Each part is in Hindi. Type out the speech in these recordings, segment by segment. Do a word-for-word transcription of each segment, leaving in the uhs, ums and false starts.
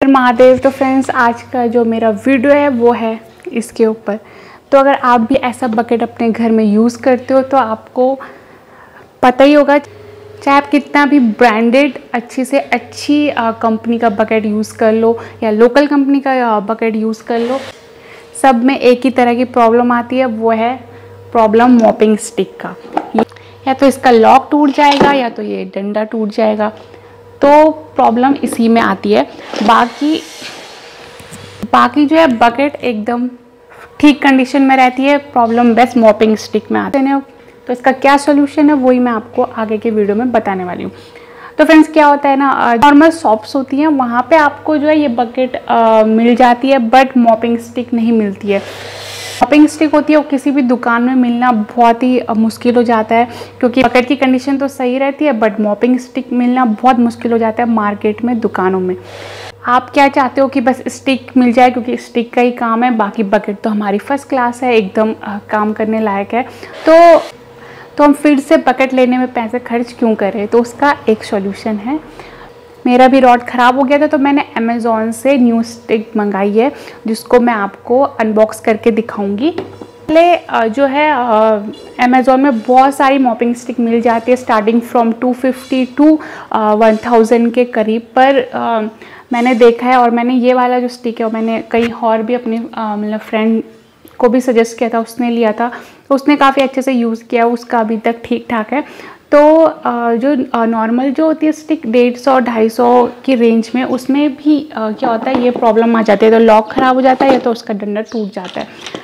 महादेव। तो फ्रेंड्स, आज का जो मेरा वीडियो है वो है इसके ऊपर। तो अगर आप भी ऐसा बकेट अपने घर में यूज़ करते हो तो आपको पता ही होगा, चाहे आप कितना भी ब्रांडेड अच्छी से अच्छी कंपनी का बकेट यूज़ कर लो या लोकल कंपनी का बकेट यूज़ कर लो, सब में एक ही तरह की प्रॉब्लम आती है। वो है प्रॉब्लम मॉपिंग स्टिक का। या तो इसका लॉक टूट जाएगा या तो ये डंडा टूट जाएगा, तो प्रॉब्लम इसी में आती है। बाकी बाकी जो है बकेट एकदम ठीक कंडीशन में रहती है, प्रॉब्लम बस मॉपिंग स्टिक में आते हैं। तो इसका क्या सोल्यूशन है वही मैं आपको आगे के वीडियो में बताने वाली हूँ। तो फ्रेंड्स, क्या होता है ना, नॉर्मल शॉप्स होती हैं वहाँ पे आपको जो है ये बकेट आ, मिल जाती है, बट मॉपिंग स्टिक नहीं मिलती है। मॉपिंग स्टिक होती है वो किसी भी दुकान में मिलना बहुत ही मुश्किल हो जाता है, क्योंकि बकेट की कंडीशन तो सही रहती है बट मॉपिंग स्टिक मिलना बहुत मुश्किल हो जाता है मार्केट में, दुकानों में। आप क्या चाहते हो कि बस स्टिक मिल जाए, क्योंकि स्टिक का ही काम है, बाकी बकेट तो हमारी फर्स्ट क्लास है, एकदम आ, काम करने लायक है। तो तो हम फिर से बकेट लेने में पैसे खर्च क्यों करें। तो उसका एक सॉल्यूशन है। मेरा भी रॉड ख़राब हो गया था तो मैंने अमेज़ॉन से न्यू स्टिक मंगाई है, जिसको मैं आपको अनबॉक्स करके दिखाऊंगी। पहले जो है अमेज़ॉन में बहुत सारी मॉपिंग स्टिक मिल जाती है, starting from two fifty to one thousand के करीब। पर आ, मैंने देखा है और मैंने ये वाला जो स्टिक है, और मैंने कहीं और भी अपनी मतलब फ्रेंड को भी सजेस्ट किया था, उसने लिया था, तो उसने काफ़ी अच्छे से यूज़ किया, उसका अभी तक ठीक ठाक है। तो जो नॉर्मल जो होती है स्टिक डेढ़ सौ ढाई सौ की रेंज में, उसमें भी क्या होता है, ये प्रॉब्लम आ जाती है। तो लॉक ख़राब हो जाता है या तो उसका डंडा टूट जाता है।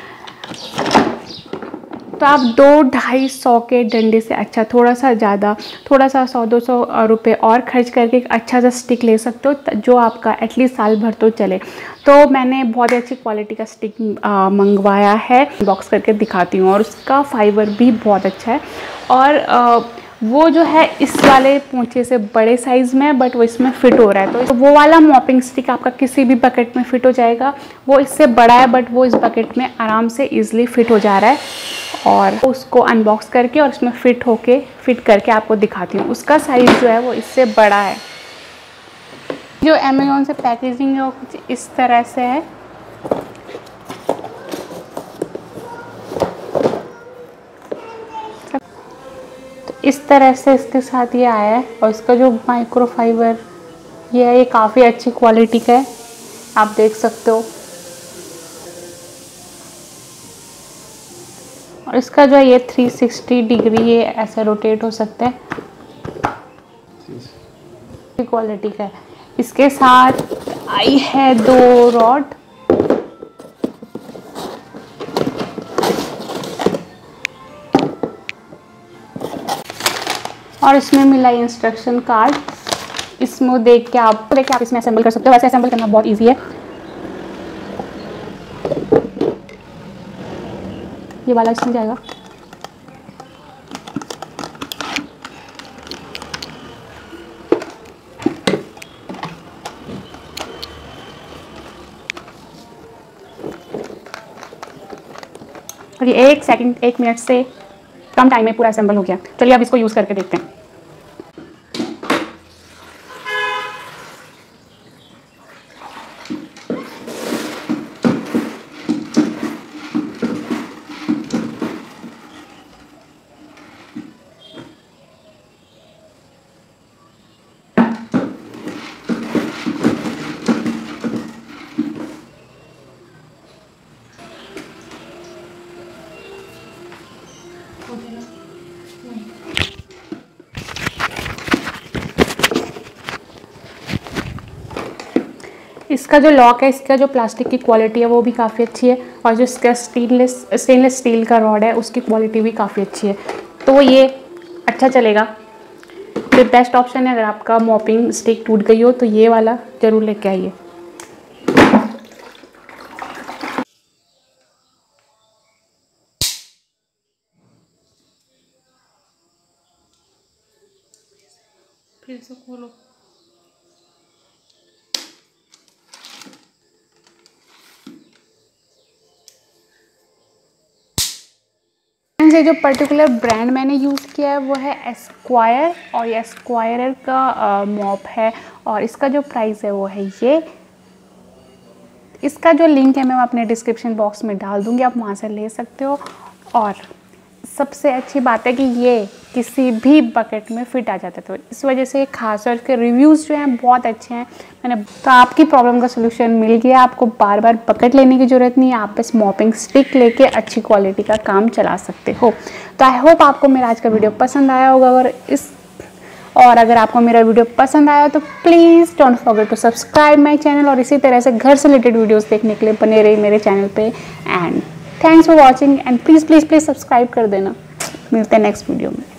तो आप दो ढाई सौ के डंडे से अच्छा थोड़ा सा ज़्यादा, थोड़ा सा सौ दो सौ रुपये और खर्च करके एक अच्छा सा स्टिक ले सकते हो, जो आपका एटलीस्ट साल भर तो चले। तो मैंने बहुत अच्छी क्वालिटी का स्टिक मंगवाया है, बॉक्स करके दिखाती हूँ, और उसका फाइबर भी बहुत अच्छा है। और आ, वो जो है इस वाले पोंछे से बड़े साइज़ में है, बट वो इसमें फ़िट हो रहा है। तो वो वाला मॉपिंग स्टिक आपका किसी भी बकेट में फ़िट हो जाएगा। वो इससे बड़ा है बट वो इस बकेट में आराम से ईज़िली फ़िट हो जा रहा है। और उसको अनबॉक्स करके और इसमें फ़िट होके फ़िट करके आपको दिखाती हूँ। उसका साइज़ जो है वो इससे बड़ा है। जो अमेज़ॉन से पैकेजिंग है वो कुछ इस तरह से है। इस तरह से इसके साथ ये आया है, और इसका जो माइक्रोफाइबर ये है, ये काफ़ी अच्छी क्वालिटी का है, आप देख सकते हो। और इसका जो है ये थ्री सिक्सटी डिग्री ये ऐसे रोटेट हो सकता है, क्वालिटी का है। इसके साथ आई है दो रॉड, और इसमें मिला इंस्ट्रक्शन कार्ड। इसमें देख के आप देख के आप इसमें असेंबल कर सकते हो। वैसे असेंबल करना बहुत इजी है। ये वाला इसमें जाएगा। और ये एक सेकंड एक मिनट से कम टाइम में पूरा असेंबल हो गया। चलिए अब इसको यूज़ करके देखते हैं। इसका जो लॉक है, इसका जो प्लास्टिक की क्वालिटी है वो भी काफ़ी अच्छी है, और जो इसका स्टेनलेस स्टेनलेस स्टील का रॉड है उसकी क्वालिटी भी काफ़ी अच्छी है। तो ये अच्छा चलेगा। तो बेस्ट ऑप्शन है, अगर आपका मॉपिंग स्टिक टूट गई हो तो ये वाला ज़रूर लेके आइए। फिर से खोलो। ये जो पर्टिकुलर ब्रांड मैंने यूज़ किया है वो है एस्क्वायर, और ये एस्क्वायर का मॉप है, और इसका जो प्राइस है वो है ये इसका जो लिंक है मैं अपने डिस्क्रिप्शन बॉक्स में डाल दूँगी, आप वहाँ से ले सकते हो। और सबसे अच्छी बात है कि ये किसी भी बकेट में फिट आ जाता है, तो इस वजह से खास और इसके रिव्यूज़ जो हैं बहुत अच्छे हैं। मैंने तो आपकी प्रॉब्लम का सोल्यूशन मिल गया, आपको बार बार बकेट लेने की ज़रूरत नहीं है, आप बस मॉपिंग स्टिक लेके अच्छी क्वालिटी का काम चला सकते हो। तो आई होप आपको मेरा आज का वीडियो पसंद आया होगा, और इस और अगर आपको मेरा वीडियो पसंद आया तो please don't forget to subscribe my channel, और इसी तरह से घर से रिलेटेड वीडियोज़ देखने के लिए बने रही मेरे चैनल पर। And thanks for watching, and please please please subscribe कर देना। मिलते हैं नेक्स्ट वीडियो में।